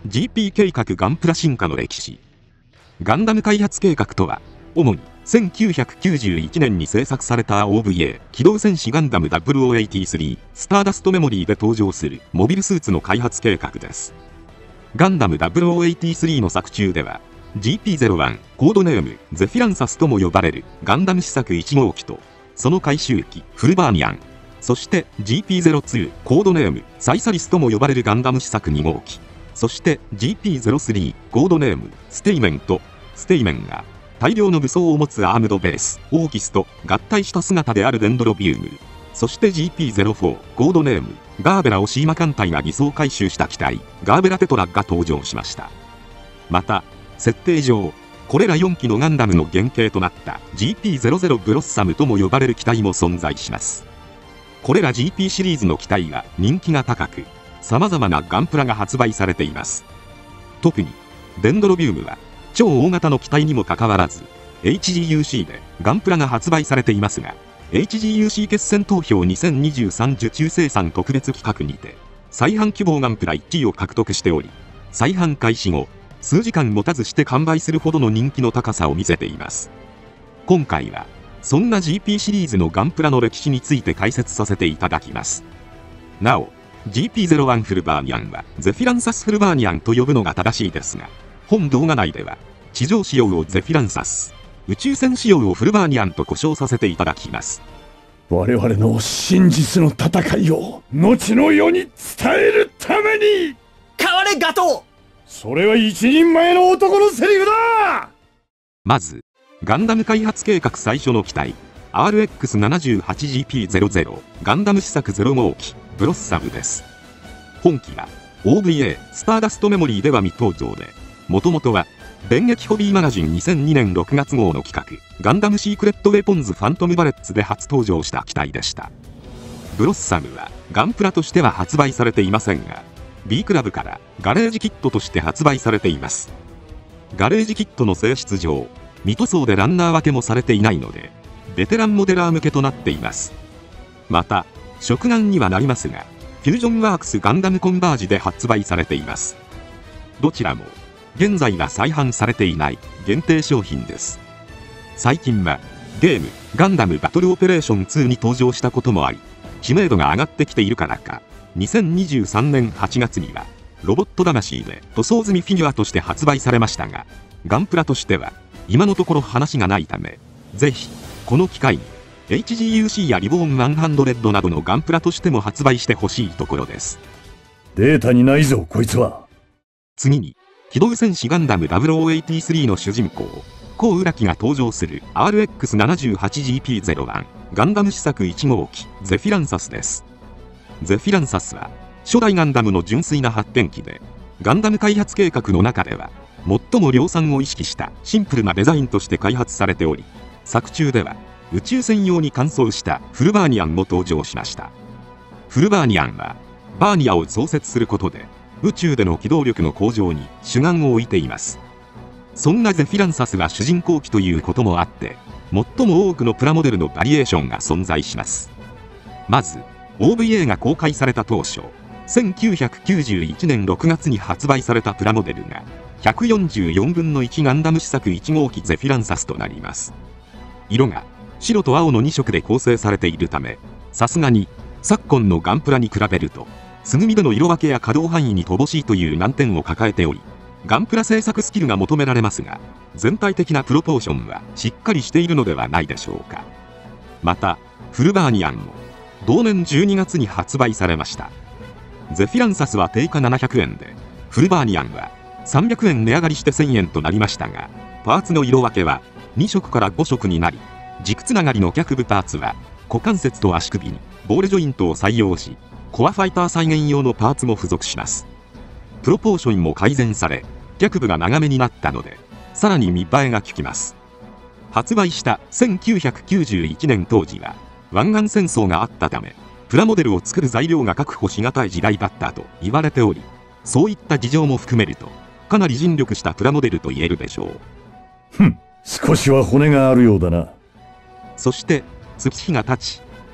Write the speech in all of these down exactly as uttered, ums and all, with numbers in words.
ジーピー 計画ガンプラ進化の歴史。ガンダム開発計画とは、主にせんきゅうひゃくきゅうじゅういちねんに制作された オーブイエー 機動戦士ガンダム ダブルオーはちじゅうさんスターダストメモリーで登場するモビルスーツの開発計画です。ガンダム ダブルオーはちじゅうさんの作中では ジーピーゼロワン コードネームゼフィランサスとも呼ばれるガンダム試作いち号機とその回収機フルバーニアン、そして ジーピーゼロツー コードネームサイサリスとも呼ばれるガンダム試作に号機、そして ジーピーゼロスリー コードネームステイメンとステイメンが大量の武装を持つアームドベースオーキスと合体した姿であるデンドロビウム、そして ジーピーゼロフォー コードネームガーベラをシーマ艦隊が偽装回収した機体ガーベラテトラが登場しました。また設定上これらよん機のガンダムの原型となった ジーピーゼロゼロ ブロッサムとも呼ばれる機体も存在します。これら ジーピー シリーズの機体が人気が高く様々なガンプラが発売されています。特にデンドロビウムは超大型の機体にもかかわらず エイチジーユーシー でガンプラが発売されていますが、 エイチジーユーシー 決戦投票にせんにじゅうさん受注生産特別企画にて再販希望ガンプラいちいを獲得しており、再販開始後数時間持たずして完売するほどの人気の高さを見せています。今回はそんな ジーピー シリーズのガンプラの歴史について解説させていただきます。なお ジーピーゼロワン フルバーニアンはゼフィランサスフルバーニアンと呼ぶのが正しいですが、本動画内では地上仕様をゼフィランサス、宇宙船仕様をフルバーニアンと呼称させていただきます。 我々の真実の戦いを後の世に伝えるために。 変われガトー。 それは一人前の男のセリフだ。 まずガンダム開発計画最初の機体 アールエックスななじゅうはちジーピーゼロゼロ ガンダム試作ゼロ号機ブロッサムです。本機は オーブイエー スターダストメモリーでは未登場で、もともとは電撃ホビーマガジンにせんにねんろくがつ号の企画ガンダムシークレットウェポンズファントムバレッツで初登場した機体でした。ブロッサムはガンプラとしては発売されていませんが B クラブからガレージキットとして発売されています。ガレージキットの性質上未塗装でランナー分けもされていないのでベテランモデラー向けとなっています。また食玩にはなりますがフュージョンワークスガンダムコンバージで発売されています。どちらも現在は再販されていない限定商品です。最近はゲームガンダムバトルオペレーションツーに登場したこともあり知名度が上がってきているからか、にせんにじゅうさんねんはちがつにはロボット魂で塗装済みフィギュアとして発売されましたが、ガンプラとしては今のところ話がないため、ぜひこの機会に エイチジーユーシー やリボーンひゃくなどのガンプラとしても発売してほしいところです。 データにないぞこいつは。 次に機動戦士ガンダム ダブルオーはちじゅうさんの主人公コウ・ウラキが登場する アールエックスななじゅうはちジーピーゼロワン ガンダム試作いち号機ゼフィランサスです。ゼフィランサスは初代ガンダムの純粋な発展機で、ガンダム開発計画の中では最も量産を意識したシンプルなデザインとして開発されており、作中では宇宙船用に換装したフルバーニアンも登場しました。フルバーニアンはバーニアを創設することで宇宙での機動力の向上に主眼を置いています。そんなゼフィランサスは主人公機ということもあって最も多くのプラモデルのバリエーションが存在します。まず オーブイエー が公開された当初せんきゅうひゃくきゅうじゅういちねんろくがつに発売されたプラモデルがひゃくよんじゅうよんぶんのいちガンダム試作いち号機ゼフィランサスとなります。色が白と青のに色で構成されているため、さすがに昨今のガンプラに比べると素組みでの色分けや可動範囲に乏しいという難点を抱えており、ガンプラ製作スキルが求められますが、全体的なプロポーションはしっかりしているのではないでしょうか。またフルバーニアンも同年じゅうにがつに発売されました。ゼフィランサスは定価ななひゃくえんで、フルバーニアンはさんびゃくえん値上がりしてせんえんとなりましたが、パーツの色分けはに色からご色になり、軸つながりの脚部パーツは股関節と足首にボールジョイントを採用し、コアファイター再現用のパーツも付属します。プロポーションも改善され、脚部が長めになったのでさらに見栄えが効きます。発売したせんきゅうひゃくきゅうじゅういちねん当時は湾岸戦争があったため、プラモデルを作る材料が確保しがたい時代だったと言われており、そういった事情も含めるとかなり尽力したプラモデルと言えるでしょう。 ふん、少しは骨があるようだな。 そして月日が経ち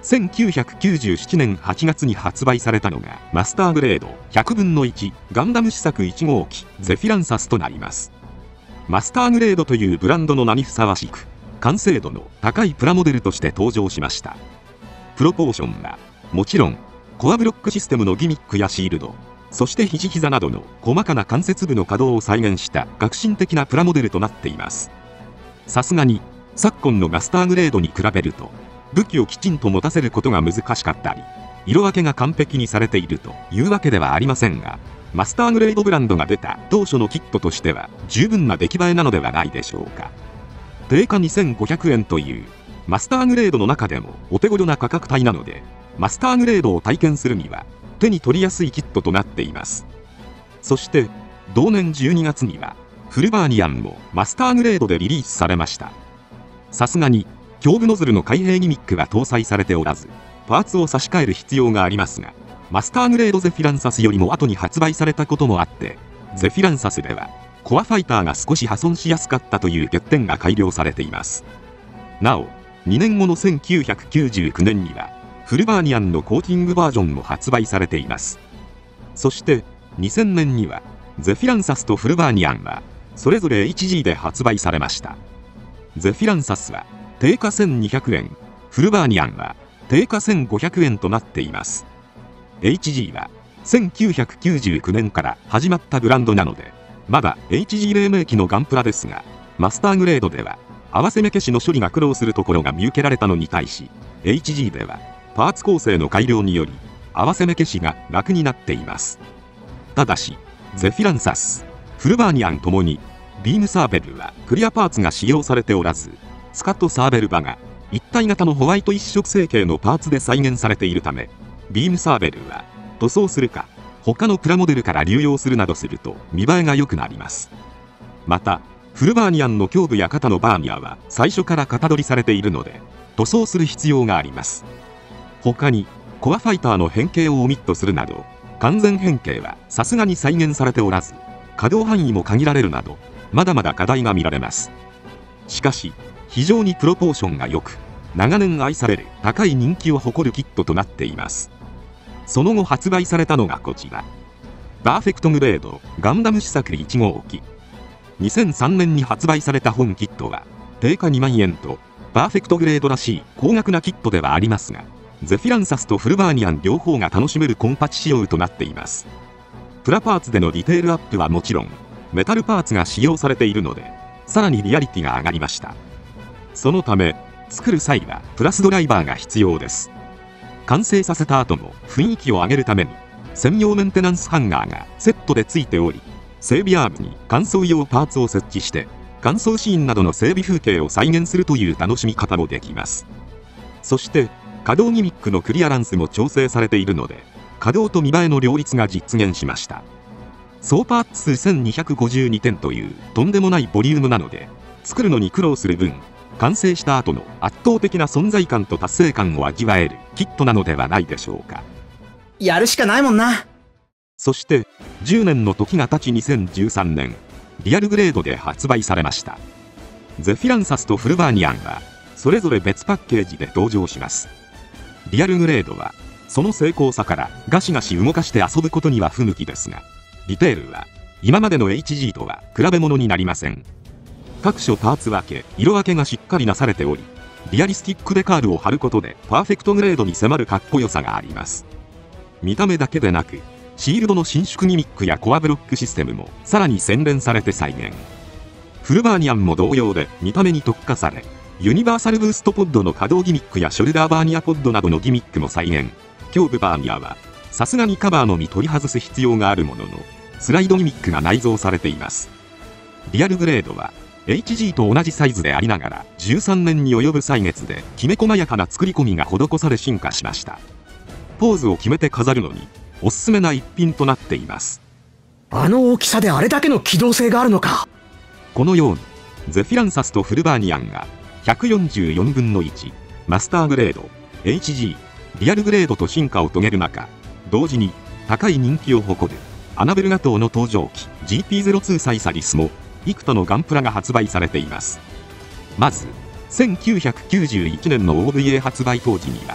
せんきゅうひゃくきゅうじゅうななねんはちがつに発売されたのがマスターグレードひゃくぶんのいちガンダム試作いち号機ゼフィランサスとなります。マスターグレードというブランドの名にふさわしく、完成度の高いプラモデルとして登場しました。プロポーションはもちろんコアブロックシステムのギミックやシールド、そして肘膝などの細かな関節部の可動を再現した革新的なプラモデルとなっています。さすがに昨今のマスターグレードに比べると武器をきちんと持たせることが難しかったり、色分けが完璧にされているというわけではありませんが、マスターグレードブランドが出た当初のキットとしては十分な出来栄えなのではないでしょうか。定価にせんごひゃくえんというマスターグレードの中でもお手頃な価格帯なので、マスターグレードを体験するには手に取りやすいキットとなっています。そして同年じゅうにがつにはフルバーニアンもマスターグレードでリリースされました。さすがに胸部ノズルの開閉ギミックが搭載されておらず、パーツを差し替える必要がありますが、マスターグレードゼフィランサスよりも後に発売されたこともあって、ゼフィランサスではコアファイターが少し破損しやすかったという欠点が改良されています。なおにねんごのせんきゅうひゃくきゅうじゅうきゅうねんにはフルバーニアンのコーティングバージョンも発売されています。そしてにせんねんにはゼフィランサスとフルバーニアンはそれぞれ エイチジー で発売されました。ゼフィランサスは定価せんにひゃくえん、フルバーニアンは定価せんごひゃくえんとなっています。エイチジー はせんきゅうひゃくきゅうじゅうきゅうねんから始まったブランドなので、まだ エイチジー 黎明期のガンプラですが、マスターグレードでは合わせ目消しの処理が苦労するところが見受けられたのに対し、 エイチジー ではパーツ構成の改良により合わせ目消しが楽になっています。ただしゼフィランサス、フルバーニアンともにビームサーベルはクリアパーツが使用されておらず、スカットサーベル刃が一体型のホワイト一色成形のパーツで再現されているため、ビームサーベルは塗装するか他のプラモデルから流用するなどすると見栄えが良くなります。またフルバーニアンの胸部や肩のバーニアは最初から型取りされているので塗装する必要があります。他にコアファイターの変形をオミットするなど完全変形はさすがに再現されておらず、可動範囲も限られるなどまだまだ課題が見られます。しかし非常にプロポーションが良く、長年愛される高い人気を誇るキットとなっています。その後発売されたのがこちら、パーフェクトグレードガンダム試作いち号機。にせんさんねんに発売された本キットは定価にまんえんとパーフェクトグレードらしい高額なキットではありますが、ゼフィランサスとフルバーニアン両方が楽しめるコンパチ仕様となっています。プラパーツでのディテールアップはもちろん、メタルパーツが使用されているのでさらにリアリティが上がりました。そのため作る際はプラスドライバーが必要です。完成させた後も雰囲気を上げるために専用メンテナンスハンガーがセットでついており、整備アームに乾燥用パーツを設置して乾燥シーンなどの整備風景を再現するという楽しみ方もできます。そして可動ギミックのクリアランスも調整されているので、可動と見栄えの両立が実現しました。総パーツ数せんにひゃくごじゅうにてんというとんでもないボリュームなので、作るのに苦労する分完成した後の圧倒的な存在感と達成感を味わえるキットなのではないでしょうか。 やるしかないもんな。 そしてじゅうねんの時が経ちにせんじゅうさんねん、リアルグレードで発売されました。ゼフィランサスとフルバーニアンはそれぞれ別パッケージで登場します。リアルグレードはその精巧さからガシガシ動かして遊ぶことには不向きですが、ディテールは今までの エイチジー とは比べ物になりません。各所パーツ分け、色分けがしっかりなされており、リアリスティックデカールを貼ることでパーフェクトグレードに迫るかっこよさがあります。見た目だけでなく、シールドの伸縮ギミックやコアブロックシステムもさらに洗練されて再現。フルバーニアンも同様で見た目に特化され、ユニバーサルブーストポッドの可動ギミックやショルダーバーニアポッドなどのギミックも再現。胸部バーニアはさすがにカバーのみ取り外す必要があるものの、スライドギミックが内蔵されています。リアルグレードは エイチジー と同じサイズでありながらじゅうさんねんに及ぶ歳月できめ細やかな作り込みが施され進化しました。ポーズを決めて飾るのにおすすめな一品となっています。 あの大きさであれだけの機動性があるのか。 このようにゼフィランサスとフルバーニアンがひゃくよんじゅうよんぶんのいちマスターグレード エイチジー リアルグレードと進化を遂げる中、同時に高い人気を誇るアナベルガトーの登場機 ジーピーゼロツー サイサリスも幾多のガンプラが発売されています。まずせんきゅうひゃくきゅうじゅういちねんの オーブイエー 発売当時には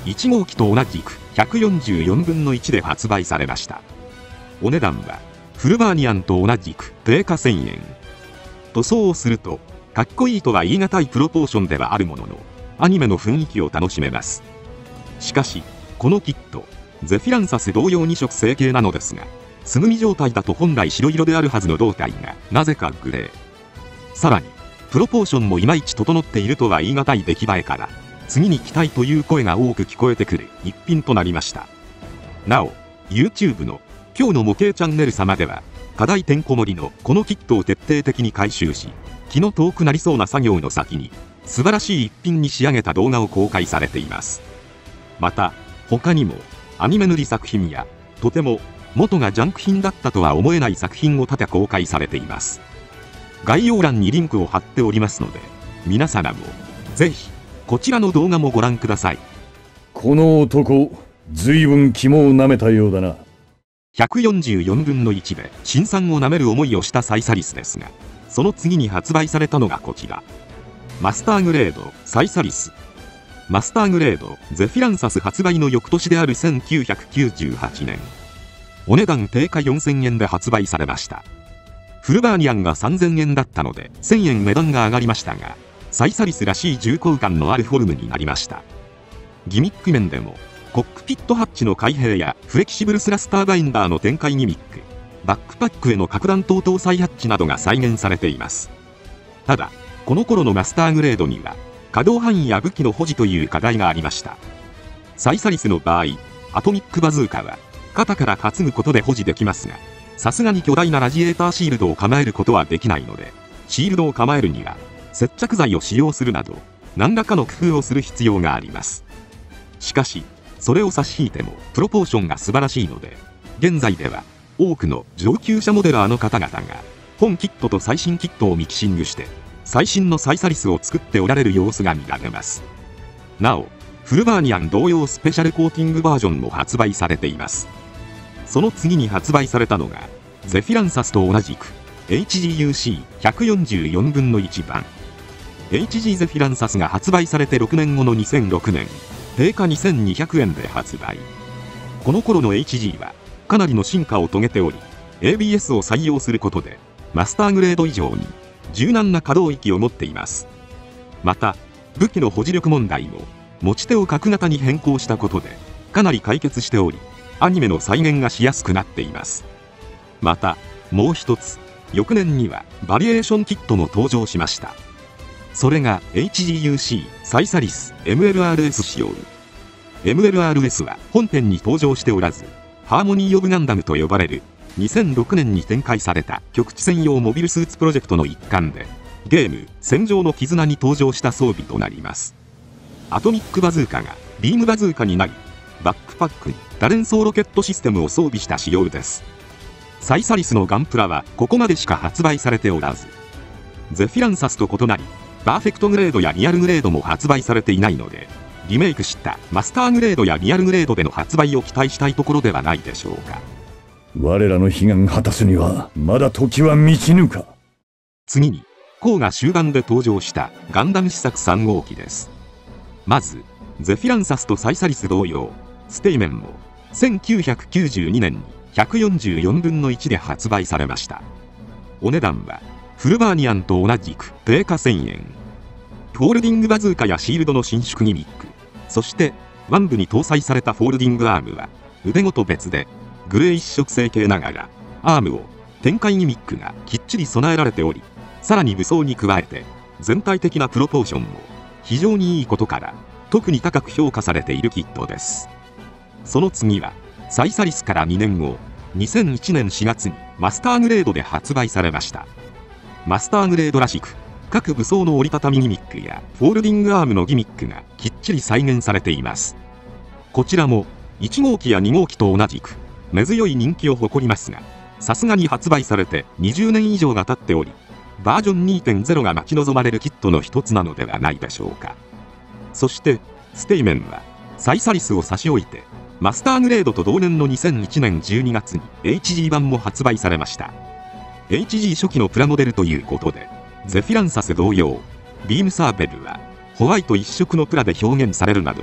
いち号機と同じくひゃくよんじゅうよんぶんのいちで発売されました。お値段はフルバーニアンと同じく定価せんえん。塗装をするとかっこいいとは言い難いプロポーションではあるものの、アニメの雰囲気を楽しめます。しかしこのキットゼフィランサス同様に色成形なのですが、素組み状態だと本来白色であるはずの胴体がなぜかグレー。さらにプロポーションもいまいち整っているとは言い難い出来栄えから、次に期待という声が多く聞こえてくる一品となりました。なお YouTube の今日の模型チャンネル様では、課題てんこ盛りのこのキットを徹底的に回収し、気の遠くなりそうな作業の先に素晴らしい一品に仕上げた動画を公開されています。また他にもアニメ塗り作品や、とても元がジャンク品だったとは思えない作品を多々公開されています。概要欄にリンクを貼っておりますので、皆様もぜひこちらの動画もご覧ください。 この男、ずいぶん肝を舐めたようだな。 ひゃくよんじゅうよんぶんのいちで辛酸を舐める思いをしたサイサリスですが、その次に発売されたのがこちら、マスターグレードサイサリス。マスターグレードゼフィランサス発売の翌年であるせんきゅうひゃくきゅうじゅうはちねん、お値段定価よんせんえんで発売されました。フルバーニアンがさんぜんえんだったのでせんえん値段が上がりましたが、サイサリスらしい重厚感のあるフォルムになりました。ギミック面でもコックピットハッチの開閉やフレキシブルスラスターバインダーの展開ギミック、バックパックへの核弾頭搭載ハッチなどが再現されています。ただこの頃のマスターグレードには可動範囲や武器の保持という課題がありました。サイサリスの場合、アトミックバズーカは肩から担ぐことで保持できますが、さすがに巨大なラジエーターシールドを構えることはできないので、シールドを構えるには接着剤を使用するなど何らかの工夫をする必要があります。しかしそれを差し引いてもプロポーションが素晴らしいので、現在では多くの上級者モデラーの方々が本キットと最新キットをミキシングして最新のサイサリスを作っておられる様子が見られます。なおフルバーニアン同様スペシャルコーティングバージョンも発売されています。その次に発売されたのがゼフィランサスと同じく エイチジーユーシーひゃくよんじゅうよんぶんのいち 版。 エイチジー ゼフィランサスが発売されてろくねんごのにせんろくねん、定価にせんにひゃくえんで発売。この頃の エイチジー はかなりの進化を遂げており、 エービーエス を採用することでマスターグレード以上に柔軟な可動域を持っています。また武器の保持力問題も持ち手を角型に変更したことでかなり解決しており、アニメの再現がしやすくなっています。またもう一つ、翌年にはバリエーションキットも登場しました。それが エイチジーユーシー サイサリス エムエルアールエス 仕様。 エムエルアールエス は本編に登場しておらず、ハーモニー・オブ・ガンダムと呼ばれるにせんろくねんに展開された局地専用モビルスーツプロジェクトの一環で、ゲーム「戦場の絆」に登場した装備となります。アトミックバズーカがビームバズーカになり、バックパックに多連装ロケットシステムを装備した仕様です。サイサリスのガンプラはここまでしか発売されておらず、ゼフィランサスと異なりパーフェクトグレードやリアルグレードも発売されていないので、リメイクしたマスターグレードやリアルグレードでの発売を期待したいところではないでしょうか。 我らの悲願果たすにはまだ時は満ちぬか。 次に後が終盤で登場したガンダム試作さん号機です。まずゼフィランサスとサイサリス同様、ステイメンもせんきゅうひゃくきゅうじゅうにねんにひゃくよんじゅうよんぶんのいちで発売されました。お値段はフルバーニアンと同じく定価せんえん。フォールディングバズーカやシールドの伸縮ギミック、そして腕部に搭載されたフォールディングアームは腕ごと別でグレー一色成形ながら、アームを展開ギミックがきっちり備えられており、さらに武装に加えて全体的なプロポーションも非常にいいことから特に高く評価されているキットです。その次はサイサリスからにねんご、にせんいちねんしがつにマスターグレードで発売されました。マスターグレードらしく各武装の折りたたみギミックやフォールディングアームのギミックがきっちり再現されています。こちらもいち号機やに号機と同じく根強い人気を誇りますが、さすがに発売されてにじゅうねん以上が経っており、バージョン にてんゼロ が待ち望まれるキットの一つなのではないでしょうか。そしてステイメンはサイサリスを差し置いてマスターグレードと同年のにせんいちねんじゅうにがつに エイチジー 版も発売されました。 エイチジー 初期のプラモデルということで、ゼフィランサス同様ビームサーベルはホワイト一色のプラで表現されるなど、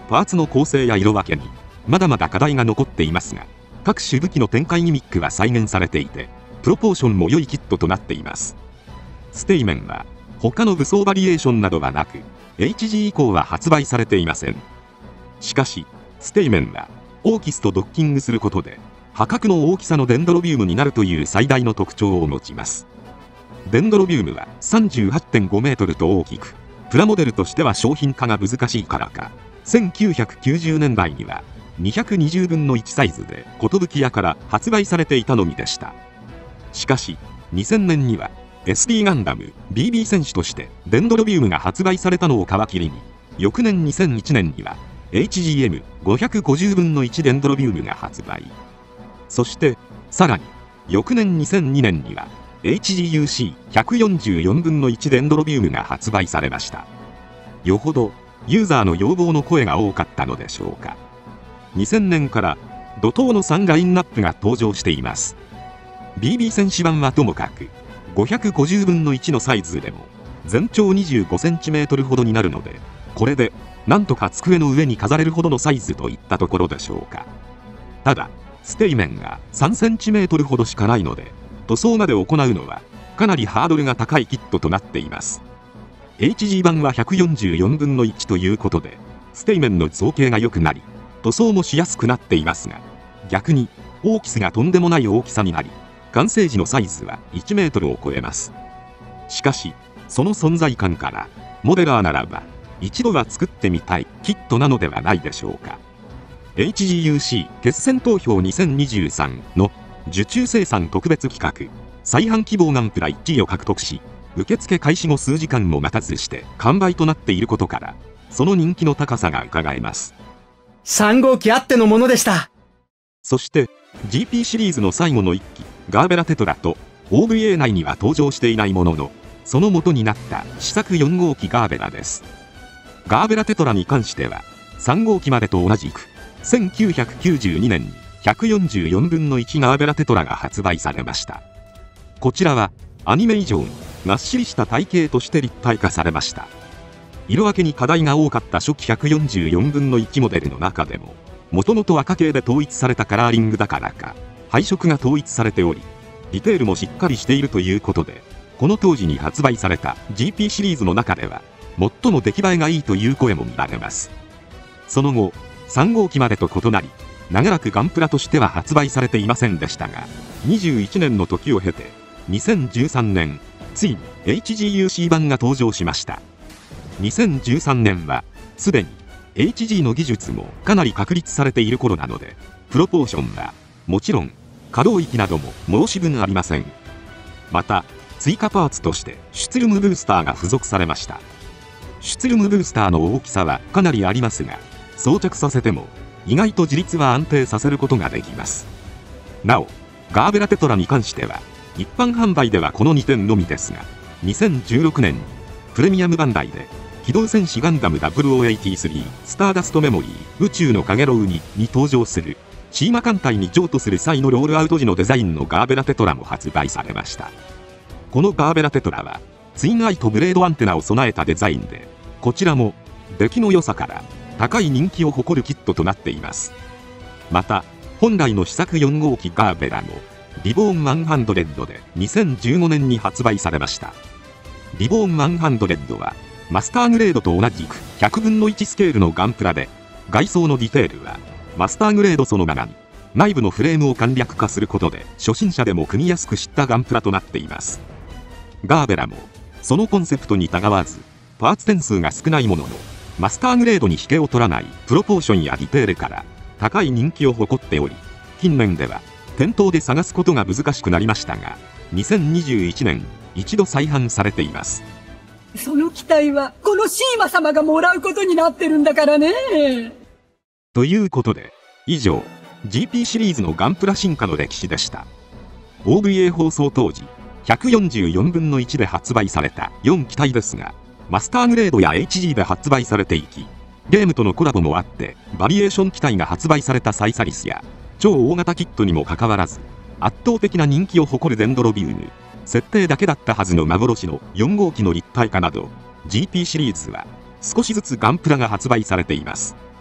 パーツの構成や色分けにまだまだ課題が残っていますが、各種武器の展開ギミックは再現されていて、プロポーションも良いキットとなっています。ステイメンは他の武装バリエーションなどはなく、 エイチジー 以降は発売されていません。しかしステイメンはオーキスとドッキングすることで破格の大きさのデンドロビウムになるという最大の特徴を持ちます。デンドロビウムは さんじゅうはちてんごメートルと大きく、プラモデルとしては商品化が難しいからか、せんきゅうひゃくきゅうじゅうねんだいにはにひゃくにじゅうぶんのいちサイズで寿屋から発売されていたのみでした。しかしにせんねんには エスディー ガンダム ビービー 戦士としてデンドロビウムが発売されたのを皮切りに、翌年にせんいちねんには エイチジーエムごひゃくごじゅうぶんのいち デンドロビウムが発売。そしてさらに翌年にせんにねんには エイチジーユーシーひゃくよんじゅうよんぶんのいち デンドロビウムが発売されました。よほどユーザーの要望の声が多かったのでしょうか。にせんねんから怒涛のさんラインナップが登場しています。 ビービー 戦士版はともかくごひゃくごじゅうぶんのいちのサイズでも全長 にじゅうごセンチメートル ほどになるので、これでなんとか机の上に飾れるほどのサイズといったところでしょうか。ただステイメンが さんセンチメートル ほどしかないので、塗装まで行うのはかなりハードルが高いキットとなっています。 エイチジー 版はひゃくよんじゅうよんぶんのいちということで、ステイメンの造形が良くなり塗装もしやすくなっていますが、逆にオーキスがとんでもない大きさになり、完成時のサイズはいちメートルを超えます。しかしその存在感からモデラーならば一度は作ってみたいキットなのではないでしょうか。 エイチジーユーシー 決選投票にせんにじゅうさんの受注生産特別企画再販希望ガンプラいちいを獲得し、受付開始後数時間も待たずして完売となっていることから、その人気の高さが伺えます。 さん号機あってのものでした。 そして ジーピー シリーズの最後のいっきガーベラテトラと オーブイエー 内には登場していないものの、その元になった試作よん号機ガーベラです。ガーベラテトラに関してはさん号機までと同じくせんきゅうひゃくきゅうじゅうにねんにひゃくよんじゅうよんぶんのいちガーベラテトラが発売されました。こちらはアニメ以上にがっしりした体型として立体化されました。色分けに課題が多かった初期ひゃくよんじゅうよんぶんのいちモデルの中でも、もともと赤系で統一されたカラーリングだからか配色が統一されており、ディテールもしっかりしているということで、この当時に発売された ジーピー シリーズの中では最も出来栄えがいいという声も見られます。その後さん号機までと異なり、長らくガンプラとしては発売されていませんでしたが、にじゅういちねんの時を経てにせんじゅうさんねんついに エイチジーユーシー 版が登場しました。にせんじゅうさんねんはすでに エイチジー の技術もかなり確立されている頃なので、プロポーションはもちろん可動域なども申し分ありません。また追加パーツとしてシュツルムブースターが付属されました。シュツルムブースターの大きさはかなりありますが、装着させても意外と自立は安定させることができます。なおガーベラテトラに関しては一般販売ではこのにてんのみですが、にせんじゅうろくねんにプレミアムバンダイで機動戦士ガンダム ダブルオーエイティースリー スターダストメモリー宇宙のかげろうにに登場するシーマ艦隊に譲渡する際のロールアウト時のデザインのガーベラテトラも発売されました。このガーベラテトラはツインアイとブレードアンテナを備えたデザインで、こちらも出来の良さから高い人気を誇るキットとなっています。また本来の試作よん号機ガーベラもリボーンひゃくでにせんじゅうごねんに発売されました。リボーンひゃくはマスターグレードと同じくひゃくぶんのいちスケールのガンプラで、外装のディテールはマスターグレードそのままに、内部のフレームを簡略化することで初心者でも組みやすくしたガンプラとなっています。ガーベラもそのコンセプトにたがわず、パーツ点数が少ないもののマスターグレードに引けを取らないプロポーションやディテールから高い人気を誇っており、近年では店頭で探すことが難しくなりましたが、にせんにじゅういちねん一度再販されています。 その機体はこのシーマ様がもらうことになってるんだからね。 ということで以上 ジーピー シリーズのガンプラ進化の歴史でした。 オーブイエー 放送当時ひゃくよんじゅうよんぶんのいちで発売されたよん機体ですが、マスターグレードや エイチジー で発売されていき、ゲームとのコラボもあってバリエーション機体が発売されたサイサリスや超大型キットにもかかわらず圧倒的な人気を誇るデンドロビウム、設定だけだったはずの幻のよん号機の立体化など ジーピー シリーズは少しずつガンプラが発売されています。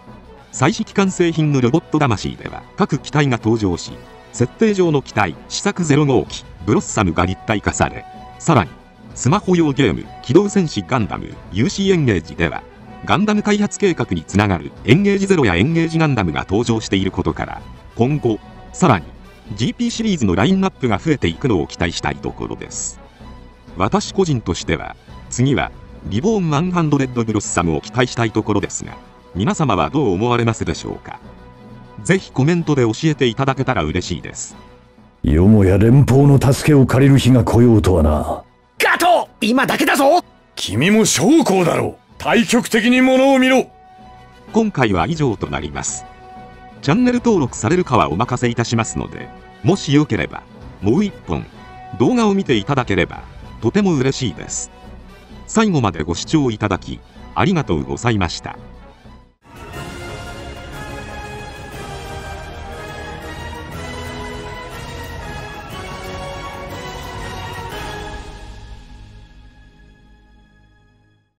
最新機関製品のロボット魂では各機体が登場し、設定上の機体試作ゼロ号機ブロッサムが立体化され、さらにスマホ用ゲーム機動戦士ガンダム ユーシー エンゲージではガンダム開発計画につながるエンゲージゼロやエンゲージガンダムが登場していることから、今後さらに ジーピー シリーズのラインナップが増えていくのを期待したいところです。私個人としては次はリボーンひゃくブロッサムを期待したいところですが、皆様はどう思われますでしょうか。ぜひコメントで教えていただけたら嬉しいです。 よもや連邦の助けを借りる日が来ようとはな。 ガトー、今だけだぞ。 君も将校だろう。対極的に物を見ろ。 今回は以上となります。チャンネル登録されるかはお任せいたしますので、もしよければもう一本動画を見ていただければとても嬉しいです。最後までご視聴いただきありがとうございました。